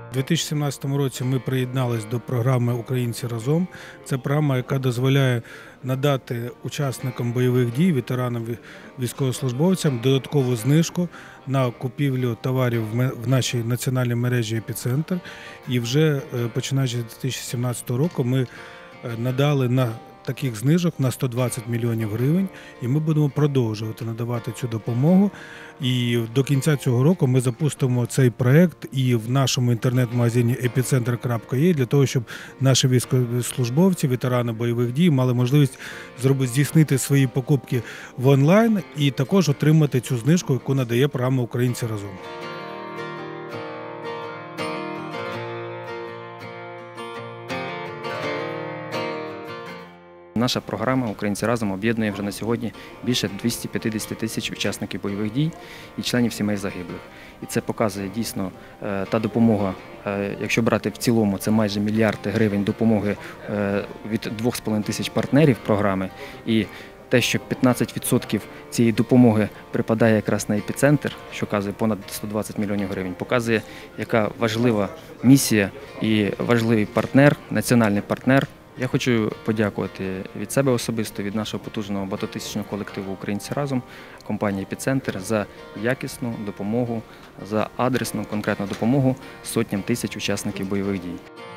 У 2017 році ми приєдналися до програми «Українці разом». Це програма, яка дозволяє надати учасникам бойових дій, ветеранам, військовослужбовцям додаткову знижку на купівлю товарів в нашій національній мережі «Епіцентр». І вже починаючи з 2017 року ми надали на таких знижок на 120 мільйонів гривень, і ми будемо продовжувати надавати цю допомогу. І до кінця цього року ми запустимо цей проект і в нашому інтернет-магазині epicenter.ua для того, щоб наші військовослужбовці, ветерани бойових дій мали можливість здійснити свої покупки в онлайн і також отримати цю знижку, яку надає програма «Українці разом». Наша програма «Українці разом» об'єднує вже на сьогодні більше 250 тисяч учасників бойових дій і членів сімей загиблих. І це показує дійсно та допомога, якщо брати в цілому, це майже мільярд гривень допомоги від 2,5 тисяч партнерів програми. І те, що 15% цієї допомоги припадає якраз на епіцентр, що показує понад 120 мільйонів гривень, показує, яка важлива місія і важливий партнер, національний партнер. Я хочу подякувати від себе особисто, від нашого потужного багатотисячного колективу «Українці разом», компанії «Епіцентр» за якісну допомогу, за адресну конкретну допомогу сотням тисяч учасників бойових дій.